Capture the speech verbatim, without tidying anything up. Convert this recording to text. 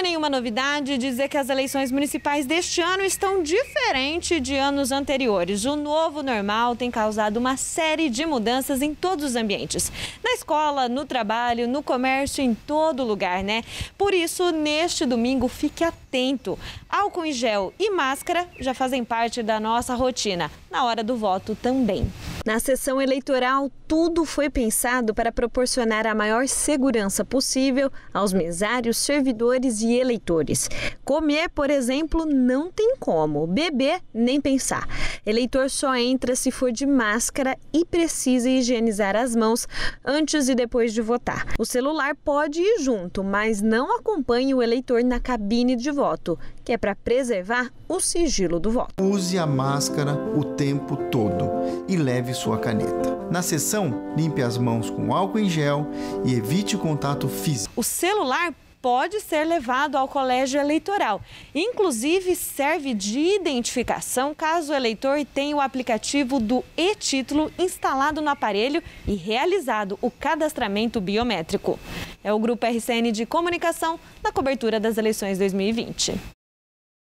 é nenhuma novidade dizer que as eleições municipais deste ano estão diferentes de anos anteriores. O novo normal tem causado uma série de mudanças em todos os ambientes. Na escola, no trabalho, no comércio, em todo lugar, né? Por isso, neste domingo, fique atento. Álcool em gel e máscara já fazem parte da nossa rotina. Na hora do voto também. Na sessão eleitoral, tudo foi pensado para proporcionar a maior segurança possível aos mesários, servidores e eleitores. Comer, por exemplo, não tem como. Beber, nem pensar. Eleitor só entra se for de máscara e precisa higienizar as mãos antes e depois de votar. O celular pode ir junto, mas não acompanhe o eleitor na cabine de voto, que é para preservar o sigilo do voto. Use a máscara o tempo todo e leve sua caneta. Na sessão, limpe as mãos com álcool em gel e evite o contato físico. O celular pode ser levado ao colégio eleitoral. Inclusive, serve de identificação caso o eleitor tenha o aplicativo do e-título instalado no aparelho e realizado o cadastramento biométrico. É o Grupo R C N de Comunicação na cobertura das eleições dois mil e vinte.